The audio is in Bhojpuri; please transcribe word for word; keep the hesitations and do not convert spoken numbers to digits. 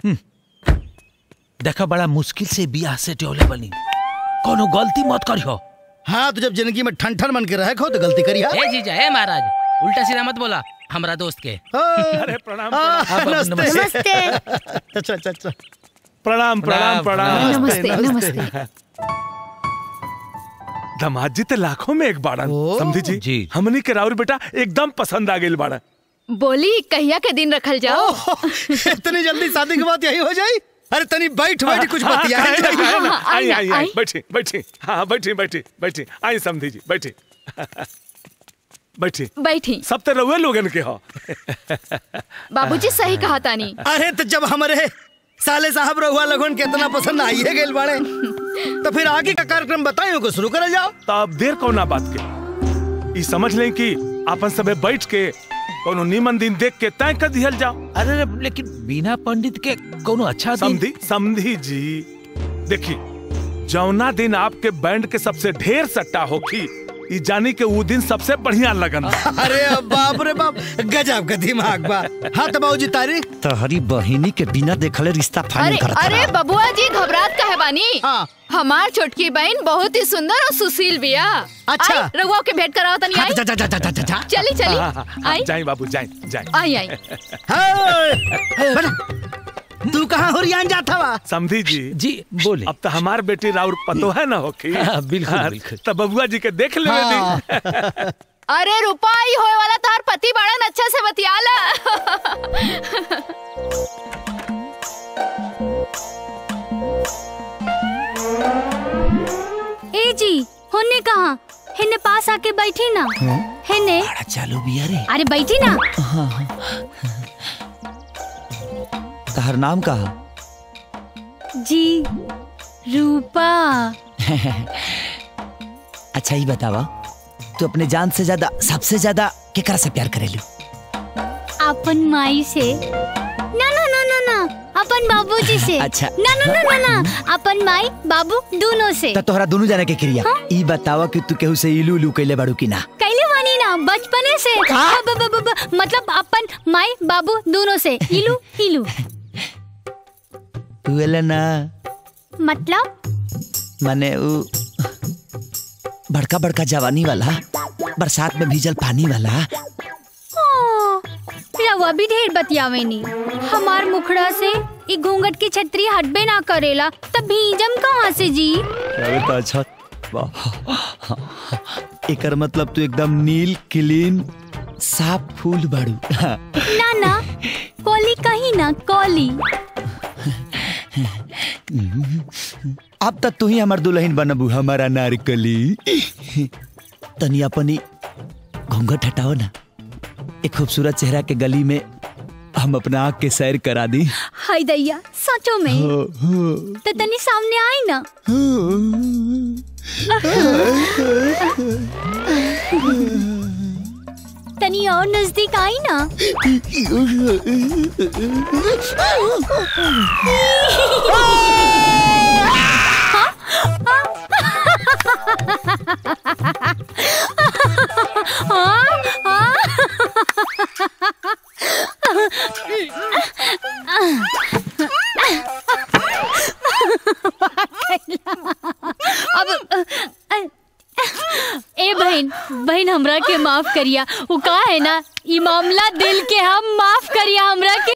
देखा बड़ा मुश्किल से बियाह से टोले बनी, कोनो गलती मत करियो। हाँ तो जब जिंदगी में ठन ठन बन के रहे खो तो गलती करी। ए जीजा, ए महाराज, उल्टा सीधा मत बोला हमारा दोस्त के। अरे प्रणाम नमस्ते। अच्छा अच्छा अच्छा प्रणाम प्रणाम प्रणाम। नमस्ते नमस्ते। दामाद जी ते लाखों में एक बाड़न, समझी जी, जी। हमनी के राउर बेटा एकदम पसंद आ गई बाड़न। बोली कहिया के दिन रखल जाओ। इतनी जल्दी शादी के बाद यही हो जाए? अरे तनी बैठ बैठ कुछ बतिया। आई आई आई बैठी बैठी हाँ बैठी बैठी बैठी आई समझी जी बैठी बैठी बैठी। सब तो रहुए लोगन के हो। बाबूजी सही कहा तानी। अरे तो जब हमारे साले साहब रहुआ लगन के इतना पसंद आइए गए बाड़े तो फिर आगे का कार्यक्रम बताइयो को शुरू कर जाओ। तो अब देर कौन बात के, ई समझ लें कि अपन सबे बैठ के कोनो नीमन दिन देख के तय कर दिहल जाओ। अरे लेकिन बिना पंडित के कोनो अच्छा समझी समझी जी, देखी जौना दिन आपके बैंड के सबसे ढेर सट्टा होखी, ई जानी के वो दिन सबसे बढ़िया लगन। अरे बाप रे बाप, गजब का दिमाग बा। हाँ तो बाबूजी तारीख तो हरी बहिनी के बिना देखले रिश्ता फाइनल अरे करता। अरे बबुआ जी घबरात काहे बानी? हाँ। हमार छोटकी बहन बहुत ही सुंदर और सुशील बिया। अच्छा। आई, रघुआ के भेंट कराओ तनी। आई जा जा जा जा जा जा। चली चली आई जाए बाबू जाए जाए। आई आई। तू कहाँ हुरियान जाता वा? समझी जी जी बोले। अब तो हमार बेटी राउर पतो है ना होखी। हाँ, बिल्कुल, बिल्कुल। तो बबुआ जी के देख ले। हाँ। अरे रूपा आई होए वाला तार पति बाड़न, अच्छा से बतियाला। ए जी होने कहाँ? हेने पास आके बैठी ना। हेने बड़ा चालू बिया रे। अरे बैठी ना। तहर नाम कहा? जी रूपा। अच्छा ही बतावा, तू अपने जान से ज्यादा सबसे ज्यादा केकरा से प्यार करेलू? अपन माई से। ना ना ना ना ना अपन बाबूजी से। अच्छा। ना ना ना ना ना अपन माई बाबू दोनों से। तो तोहरा दोनों जाने के क्रिया। हाँ? ई बतावा कि तू केहू से इलू इलू कैले बाड़ू की ना? कैले वानी ना बचपने से। ब, ब, ब, ब, मतलब अपन माई बाबू दोनों से इलू इलू। उले ना मतलब माने उ बड़का बड़का जवानी वाला, बरसात में भीजल पानी वाला। ओ, रवा भी ढेर बतियावेनी। हमार मुखड़ा से ई घूंघट की छतरी हटबे ना करेला, तब भीजम कहाँ से जी? अरे तो अच्छा एकर मतलब तू एकदम नील क्लीन साफ फूल बाड़ू। ना ना कोली कहीं ना कोली। अब तक तू ही हमार दुल्हन बनबू हमारा नारकली। तनी अपनी घूंघट हटाओ ना, एक खूबसूरत चेहरा के गली में हम अपना आँख के सैर करा दी। हाय दैया सचो में? हो, हो। तो तनी सामने आई ना। तनी और नजदीक आई ना। अब ए बहन बहन हमरा के माफ करिया। वो का है ना, ई मामला दिल के हम माफ करिया हमरा के।